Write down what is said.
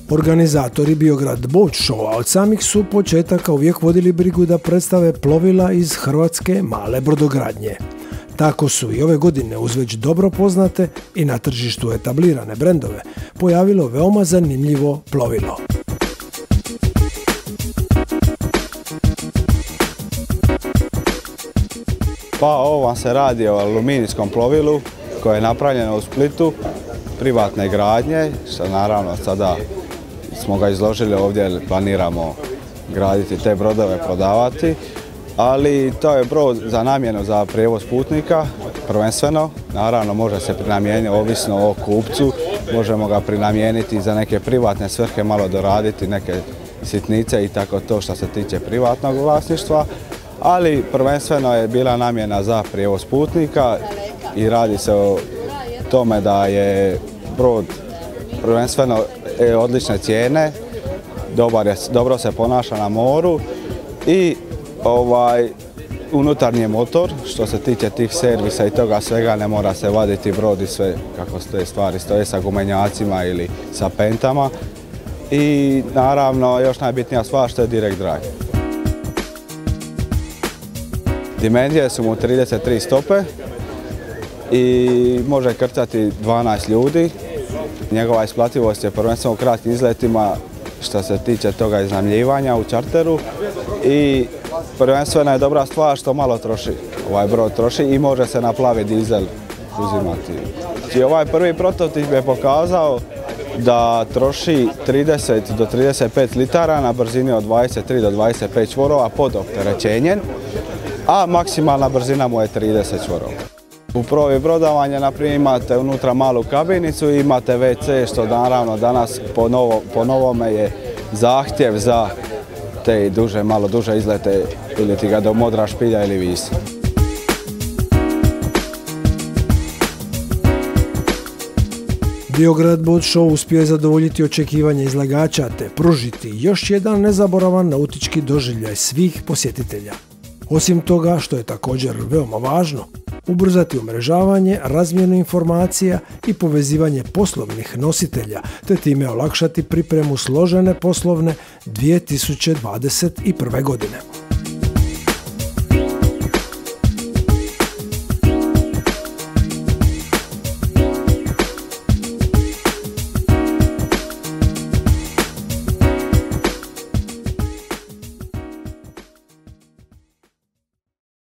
Organizatori Biograd Boat Showa od samih su početaka uvijek vodili brigu da predstave plovila iz hrvatske male brodogradnje. Tako su i ove godine uz već dobro poznate i na tržištu etablirane brendove pojavilo veoma zanimljivo plovilo. Pa ovo vam se radi o aluminijskom plovilu koje je napravljeno u Splitu, privatne gradnje, što naravno sada smo ga izložili ovdje jer planiramo graditi te brodove, prodavati. Ali to je brod za namjenu za prijevoz putnika, prvenstveno. Naravno može se prenamijeniti ovisno o kupcu, možemo ga prenamijeniti za neke privatne svrhe, malo doraditi neke sitnice i tako to što se tiče privatnog vlasništva. Ali prvenstveno je bila namjena za prijevoz putnika i radi se o tome da je brod prvenstveno odlične cijene, dobro se ponaša na moru i unutarnji motor, što se tiče tih servisa i toga svega, ne mora se vaditi brod i sve kako te stvari stoje sa gumenjacima ili sa pentama. I naravno još najbitnija stvar što je direct drive. Dimenzije su mu 33 stope i može krcati 12 ljudi. Njegova isplativost je prvenstveno u kratkim izletima što se tiče toga iznajmljivanja u čarteru i prvenstveno je dobra stvar što malo troši. Ovaj brod troši i može se na plavi dizel uzimati. I ovaj prvi prototip je pokazao da troši 30 do 35 litara na brzini od 23 do 25 čvorova pod opterećenjem, a maksimalna brzina mu je 30 čvorova. U probi brodovanja naprimjer imate unutra malu kabinicu i imate WC što naravno danas po novome je zahtjev za te malo duže izlete ili ti ga do Modra, Špilja ili Visa. Biograd Boat Show uspio je zadovoljiti očekivanja izlagača te pružiti još jedan nezaboravan nautički doživljaj svih posjetitelja. Osim toga, što je također veoma važno, ubrzati umrežavanje, razmjenu informacija i povezivanje poslovnih nositelja, te time olakšati pripremu složene poslovne 2021. godine.